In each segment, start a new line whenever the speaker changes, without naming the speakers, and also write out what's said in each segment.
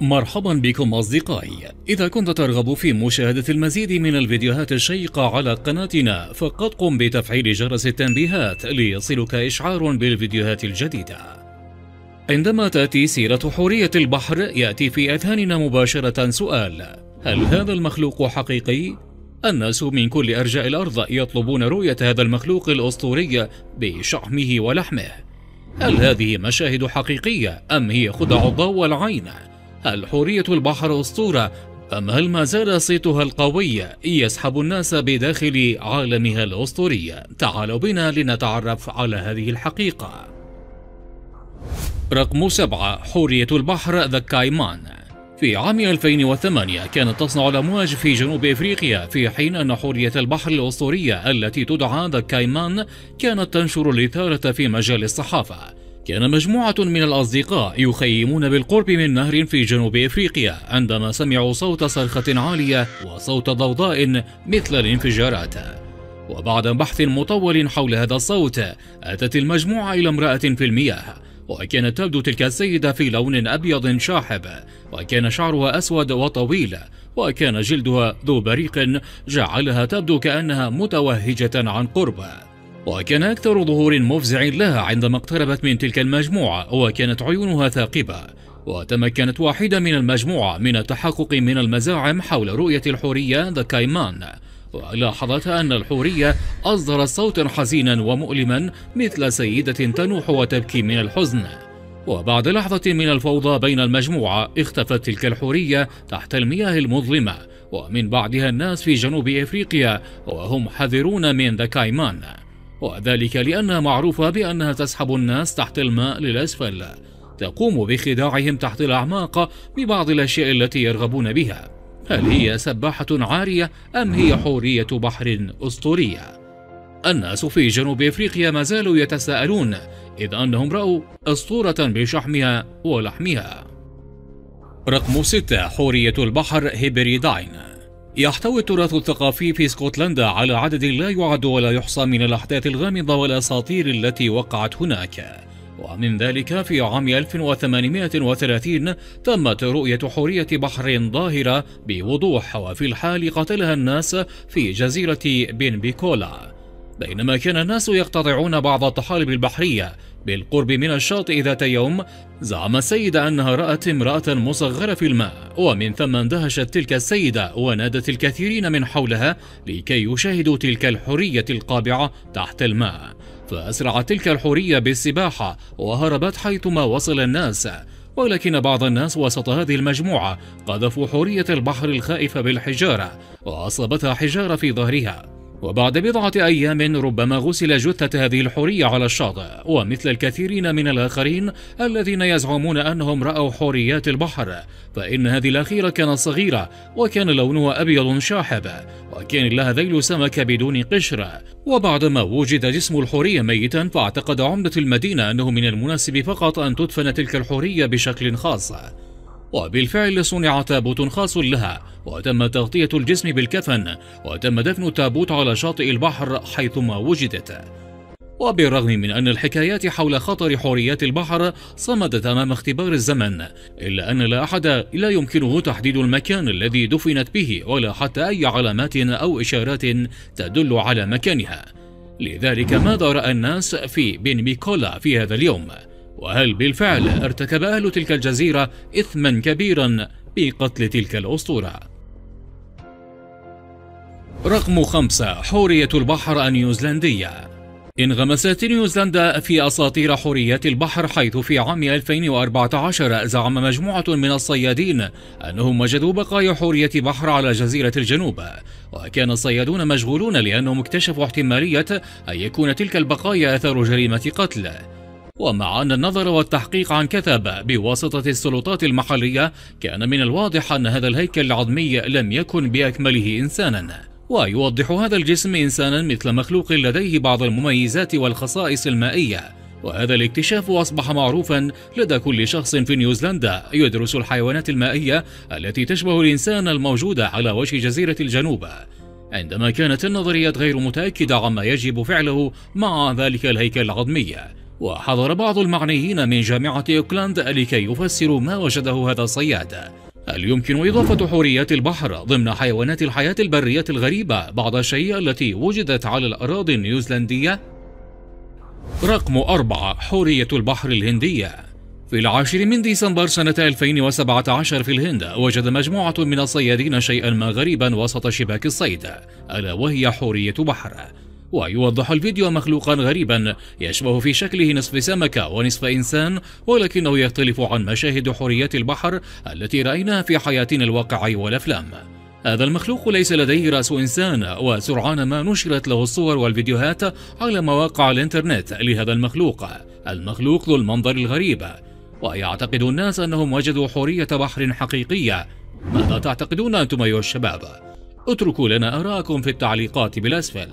مرحبا بكم أصدقائي. إذا كنت ترغب في مشاهدة المزيد من الفيديوهات الشيقة على قناتنا فقد قم بتفعيل جرس التنبيهات ليصلك إشعار بالفيديوهات الجديدة. عندما تأتي سيرة حورية البحر يأتي في أذهاننا مباشرة سؤال: هل هذا المخلوق حقيقي؟ الناس من كل أرجاء الأرض يطلبون رؤية هذا المخلوق الأسطوري بشحمه ولحمه. هل هذه مشاهد حقيقية أم هي خدع الضوء والعين؟ هل حورية البحر أسطورة أم هل ما زال صيتها القوي يسحب الناس بداخل عالمها الأسطوري؟ تعالوا بنا لنتعرف على هذه الحقيقة. رقم 7: حورية البحر ذا كايمان. في عام 2008 كانت تصنع الأمواج في جنوب إفريقيا، في حين أن حورية البحر الأسطورية التي تدعى ذا كايمان كانت تنشر الإثارة في مجال الصحافة. كان مجموعة من الأصدقاء يخيمون بالقرب من نهر في جنوب إفريقيا عندما سمعوا صوت صرخة عالية وصوت ضوضاء مثل الانفجارات. وبعد بحث مطول حول هذا الصوت أتت المجموعة إلى امرأة في المياه، وكانت تبدو تلك السيدة في لون أبيض شاحب، وكان شعرها أسود وطويل، وكان جلدها ذو بريق جعلها تبدو كأنها متوهجة عن قرب. وكان أكثر ظهور مفزع لها عندما اقتربت من تلك المجموعة، وكانت عيونها ثاقبة. وتمكنت واحدة من المجموعة من التحقق من المزاعم حول رؤية الحورية ذا كايمان، ولاحظت أن الحورية أصدرت صوتا حزينا ومؤلما مثل سيدة تنوح وتبكي من الحزن. وبعد لحظة من الفوضى بين المجموعة اختفت تلك الحورية تحت المياه المظلمة، ومن بعدها الناس في جنوب إفريقيا وهم حذرون من ذا كايمان، وذلك لأنها معروفة بأنها تسحب الناس تحت الماء للأسفل، تقوم بخداعهم تحت الأعماق ببعض الأشياء التي يرغبون بها. هل هي سباحة عارية أم هي حورية بحر أسطورية؟ الناس في جنوب إفريقيا ما زالوا يتساءلون، إذ أنهم رأوا أسطورة بشحمها ولحمها. رقم 6: حورية البحر هيبريداين. يحتوي التراث الثقافي في اسكتلندا على عدد لا يعد ولا يحصى من الأحداث الغامضة والأساطير التي وقعت هناك، ومن ذلك في عام 1830 تمت رؤية حورية بحر ظاهرة بوضوح، وفي الحال قتلها الناس في جزيرة بنبيكولا، بينما كان الناس يقتطعون بعض الطحالب البحرية بالقرب من الشاطئ. ذات يوم زعم السيدة أنها رأت امرأة مصغرة في الماء، ومن ثم اندهشت تلك السيدة ونادت الكثيرين من حولها لكي يشاهدوا تلك الحورية القابعة تحت الماء. فأسرعت تلك الحورية بالسباحة وهربت حيثما وصل الناس، ولكن بعض الناس وسط هذه المجموعة قذفوا حورية البحر الخائفة بالحجارة وأصابتها حجارة في ظهرها. وبعد بضعة أيام ربما غسل جثة هذه الحورية على الشاطئ، ومثل الكثيرين من الآخرين الذين يزعمون أنهم رأوا حوريات البحر، فإن هذه الأخيرة كانت صغيرة وكان لونها أبيض شاحب، وكان لها ذيل سمكة بدون قشر. وبعدما وجد جسم الحورية ميتا فاعتقد عمدة المدينة أنه من المناسب فقط أن تدفن تلك الحورية بشكل خاص، وبالفعل صنع تابوت خاص لها وتم تغطية الجسم بالكفن، وتم دفن التابوت على شاطئ البحر حيثما وجدت. وبالرغم من أن الحكايات حول خطر حوريات البحر صمدت أمام اختبار الزمن، إلا أن لا أحد لا يمكنه تحديد المكان الذي دفنت به، ولا حتى أي علامات أو إشارات تدل على مكانها. لذلك ماذا رأى الناس في بنبيكولا في هذا اليوم؟ وهل بالفعل ارتكب أهل تلك الجزيرة إثما كبيرا بقتل تلك الأسطورة؟ رقم 5: حورية البحر النيوزيلندية. انغمست نيوزيلندا في أساطير حوريات البحر، حيث في عام 2014 زعم مجموعة من الصيادين أنهم وجدوا بقايا حورية بحر على جزيرة الجنوب، وكان الصيادون مشغولون لأنهم اكتشفوا احتمالية أن يكون تلك البقايا أثر جريمة قتل. ومع أن النظر والتحقيق عن كثب بواسطة السلطات المحلية، كان من الواضح أن هذا الهيكل العظمي لم يكن بأكمله إنسانا، ويوضح هذا الجسم إنسانا مثل مخلوق لديه بعض المميزات والخصائص المائية. وهذا الاكتشاف أصبح معروفا لدى كل شخص في نيوزيلندا يدرس الحيوانات المائية التي تشبه الإنسان الموجودة على وجه جزيرة الجنوب، عندما كانت النظريات غير متأكدة عما يجب فعله مع ذلك الهيكل العظمي. وحضر بعض المعنيين من جامعة أوكلاند لكي يفسروا ما وجده هذا الصياد. هل يمكن إضافة حوريات البحر ضمن حيوانات الحياة البرية الغريبة بعض الشيء التي وجدت على الأراضي النيوزيلندية؟ رقم 4. حورية البحر الهندية. في 10 ديسمبر سنة 2017 في الهند وجد مجموعة من الصيادين شيئا ما غريبا وسط شباك الصيد، ألا وهي حورية بحر. ويوضح الفيديو مخلوقا غريبا يشبه في شكله نصف سمكة ونصف إنسان، ولكنه يختلف عن مشاهد حوريات البحر التي رأيناها في حياتنا الواقعية والأفلام. هذا المخلوق ليس لديه رأس إنسان، وسرعان ما نشرت له الصور والفيديوهات على مواقع الإنترنت لهذا المخلوق ذو المنظر الغريب. ويعتقد الناس أنهم وجدوا حورية بحر حقيقية. ماذا تعتقدون أنتم أيها الشباب؟ اتركوا لنا آراءكم في التعليقات بالأسفل.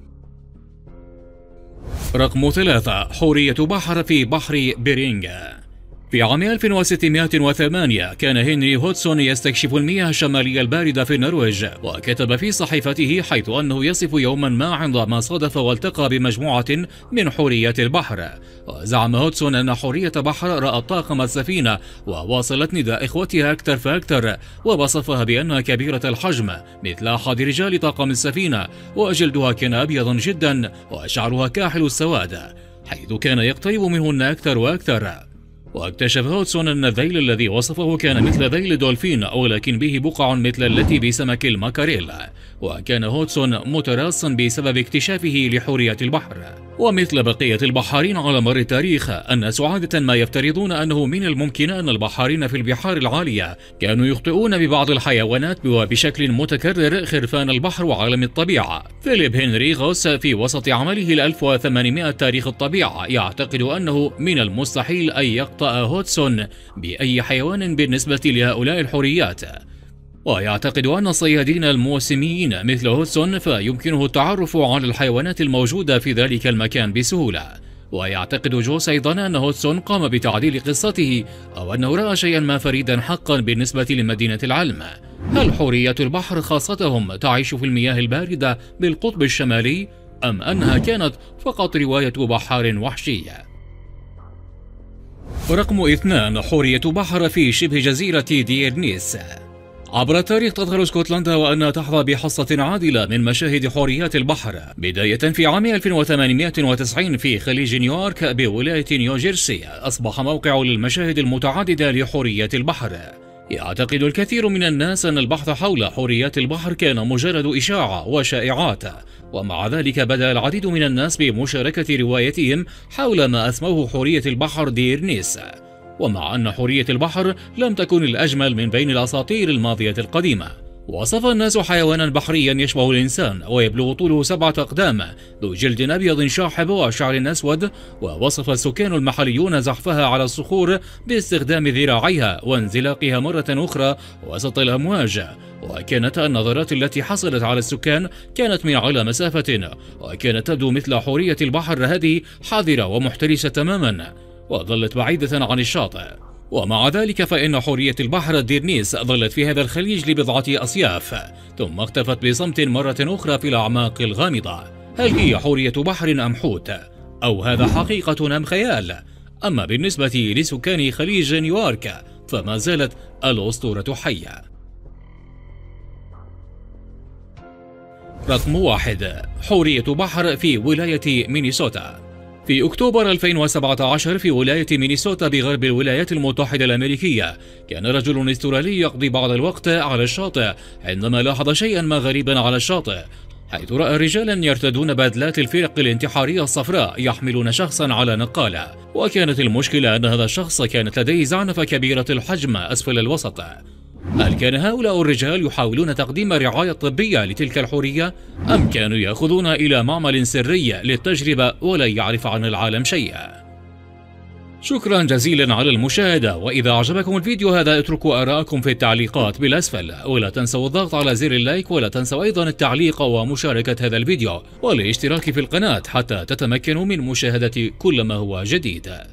رقم 3. حورية بحر في بحر بيرينغ. في عام 1608 كان هنري هودسون يستكشف المياه الشمالية الباردة في النرويج، وكتب في صحيفته حيث أنه يصف يوما ما عندما صادف والتقى بمجموعة من حوريات البحر. وزعم هودسون أن حورية بحر رأت طاقم السفينة وواصلت نداء إخوتها أكثر فأكثر، ووصفها بأنها كبيرة الحجم مثل أحد رجال طاقم السفينة، وجلدها كان أبيضا جدا وشعرها كاحل السواد، حيث كان يقترب منهن أكثر وأكثر. واكتشف هودسون أن الذيل الذي وصفه كان مثل ذيل الدولفين، ولكن به بقع مثل التي بسمك الماكاريل. وكان هودسون متراصا بسبب اكتشافه لحورية البحر. ومثل بقية البحارين على مر التاريخ، الناس عادة ما يفترضون أنه من الممكن أن البحارين في البحار العالية كانوا يخطئون ببعض الحيوانات وبشكل متكرر خرفان البحر وعالم الطبيعة. فيليب هنري غوس في وسط عمله 1800 تاريخ الطبيعة يعتقد أنه من المستحيل أن يخطئ هودسون بأي حيوان بالنسبة لهؤلاء الحوريات. ويعتقد أن الصيادين الموسميين مثل هودسون فيمكنه التعرف على الحيوانات الموجودة في ذلك المكان بسهولة. ويعتقد جوس أيضا أن هودسون قام بتعديل قصته، أو أنه رأى شيئا ما فريدا حقا بالنسبة لمدينة العلم. هل حورية البحر خاصتهم تعيش في المياه الباردة بالقطب الشمالي، أم أنها كانت فقط رواية بحار وحشي؟ رقم 2. حورية بحر في شبه جزيرة ديرنيس. عبر التاريخ تظهر اسكتلندا وأنها تحظى بحصة عادلة من مشاهد حوريات البحر، بداية في عام 1890 في خليج نيويورك بولاية نيوجيرسي أصبح موقع للمشاهد المتعددة لحوريات البحر. يعتقد الكثير من الناس أن البحث حول حوريات البحر كان مجرد إشاعة وشائعات، ومع ذلك بدأ العديد من الناس بمشاركة روايتهم حول ما أسموه حورية البحر ديرنيس. ومع أن حورية البحر لم تكن الأجمل من بين الأساطير الماضية القديمة، وصف الناس حيوانا بحريا يشبه الإنسان ويبلغ طوله 7 أقدام ذو جلد أبيض شاحب وشعر أسود. ووصف السكان المحليون زحفها على الصخور باستخدام ذراعيها وانزلاقها مرة أخرى وسط الأمواج. وكانت النظرات التي حصلت على السكان كانت من على مسافة، وكانت تبدو مثل حورية البحر هذه حذرة ومحترسة تماما، وظلت بعيدة عن الشاطئ. ومع ذلك فإن حورية البحر ديرنيس ظلت في هذا الخليج لبضعة أصياف، ثم اختفت بصمت مرة أخرى في الأعماق الغامضة. هل هي حورية بحر أم حوت؟ أو هذا حقيقة أم خيال؟ أما بالنسبة لسكان خليج نيويورك فما زالت الأسطورة حية. رقم 1. حورية بحر في ولاية مينيسوتا. في أكتوبر 2017 في ولاية مينيسوتا بغرب الولايات المتحدة الأمريكية، كان رجل استرالي يقضي بعض الوقت على الشاطئ عندما لاحظ شيئا ما غريبا على الشاطئ، حيث رأى رجالا يرتدون بدلات الفرق الانتحارية الصفراء يحملون شخصا على نقالة. وكانت المشكلة أن هذا الشخص كانت لديه زعنفة كبيرة الحجم أسفل الوسط. هل كان هؤلاء الرجال يحاولون تقديم رعاية طبية لتلك الحورية، أم كانوا يأخذون إلى معمل سري للتجربة ولا يعرف عن العالم شيئا؟ شكرا جزيلا على المشاهدة، وإذا أعجبكم الفيديو هذا اتركوا آراءكم في التعليقات بالأسفل، ولا تنسوا الضغط على زر اللايك، ولا تنسوا أيضا التعليق ومشاركة هذا الفيديو والاشتراك في القناة حتى تتمكنوا من مشاهدة كل ما هو جديد.